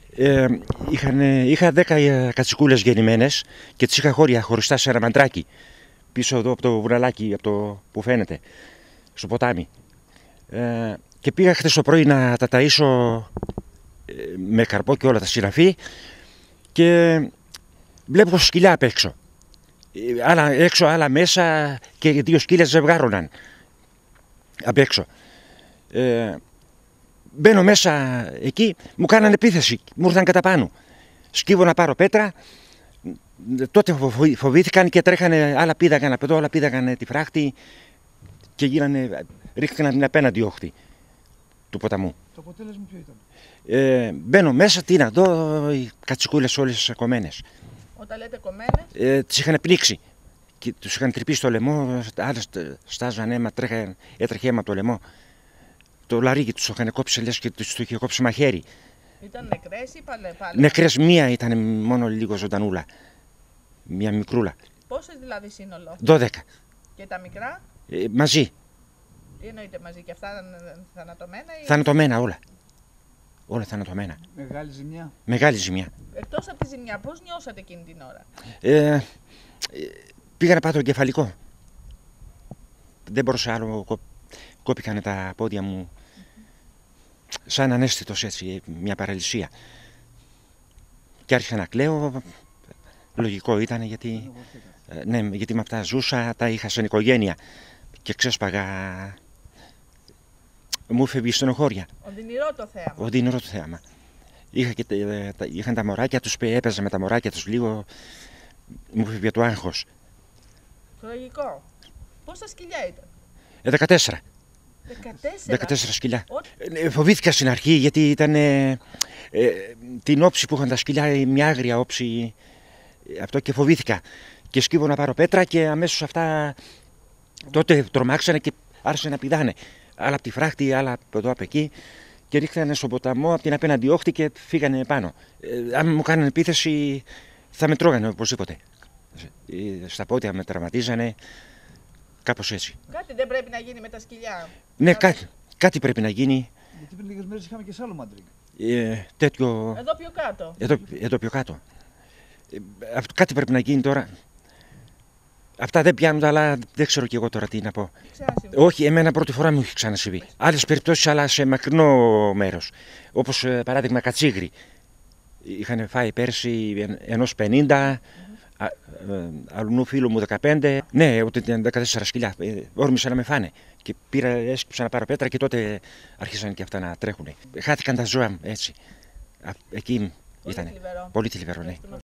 Είχα 10 κατσικούλες γεννημένες και τις είχα χώρια χωριστά σε ένα μαντράκι πίσω εδώ από το βουραλάκι που φαίνεται στο ποτάμι. Και πήγα χθες το πρωί να τα ταΐσω με καρπό και όλα τα συναφή και βλέπω σκυλιά απ' έξω. Άλλα έξω, άλλα μέσα και 2 σκύλια ζευγάρωναν απ' έξω. Μπαίνω μέσα εκεί, μου κάνανε επίθεση, μου ήρθαν κατά πάνω. Σκύβω να πάρω πέτρα, τότε φοβήθηκαν και τρέχανε, άλλα πήδαγαν από εδώ, άλλα πήδαγαν τη φράχτη και ρίχτηκαν την απέναντι όχθη του ποταμού. Το αποτέλεσμα ποιο ήταν? Μπαίνω μέσα, τι να δω, οι κατσικούλες όλες κομμένες. Όταν λέτε κομμένες? Τις είχαν πνίξει και τους είχαν τρυπήσει το λαιμό, άλλες στάζαν αίμα, έτρεχε αίμα από το λαιμό. Το λαρίκι τους το είχαν κόψει, λες και τους το είχε κόψει μαχαίρι. Ήταν νεκρές ή πάλι? Νεκρές, μία ήταν μόνο λίγο ζωντανούλα. Μία μικρούλα. Πόσες δηλαδή σύνολο? 12. Και τα μικρά? Μαζί. Τι εννοείται μαζί, και αυτά ήταν θανατωμένα ή? Θανατωμένα όλα. Όλα θανατωμένα. Μεγάλη ζημιά. Μεγάλη ζημιά. Εκτός από τη ζημιά, πώς νιώσατε εκείνη την ώρα? Πήγα να πάω το εγκεφαλικό. Δεν μπορούσα άλλο, κόπηκαν τα πόδια μου. Σαν ανέστητος έτσι, μια παραλυσία. Και άρχισα να κλαίω. Λογικό ήταν γιατί, ναι, γιατί με αυτά ζούσα, τα είχα σαν οικογένεια και ξέσπαγα. Μου έφευγε η στενοχώρια. Οδυνηρό το θέαμα. Οδυνηρό το θέαμα. Είχαν τα μωράκια τους, έπαιζα με τα μωράκια τους λίγο, μου έφευγε το άγχος. Λογικό. Πόσα σκυλιά ήταν? 14. 14 σκυλιά. Φοβήθηκα στην αρχή γιατί ήταν την όψη που είχαν τα σκυλιά, μια άγρια όψη, αυτό, και φοβήθηκα. Και σκύβω να πάρω πέτρα και αμέσως αυτά τότε τρομάξανε και άρχισαν να πηδάνε. Άλλα από τη φράχτη, άλλα από εδώ από εκεί και ρίχθανε στον ποταμό από την απέναντι όχθη και φύγανε πάνω. Αν μου κάνανε επίθεση θα με τρώγανε οπωσδήποτε. Στα πόδια με τραυματίζανε, κάπως έτσι. Κάτι δεν πρέπει να γίνει με τα σκυλιά? Ναι, κάτι πρέπει να γίνει. Γιατί πριν λίγες μέρες είχαμε και σε άλλο μαντρί. Τέτοιο... Εδώ πιο κάτω. Εδώ πιο κάτω. Κάτι πρέπει να γίνει τώρα. Αυτά δεν πιάνουν, αλλά δεν ξέρω κι εγώ τώρα τι να πω. Όχι, εμένα πρώτη φορά μου έχει ξανασυμβεί. Άλλες περιπτώσεις, αλλά σε μακρινό μέρος. Όπως παράδειγμα Κατσίγρη. Είχαν φάει πέρσι 1,50, αλλού φίλου μου 15. Ναι, ότι ήταν 14 σκυλιά. Όρμησαν να με φάνε. Και έσκυψα να πάρω πέτρα και τότε άρχισαν και αυτά να τρέχουν. Χάθηκαν τα ζώα μου έτσι. Εκεί ήταν. Πολύ θλιβερό, ναι.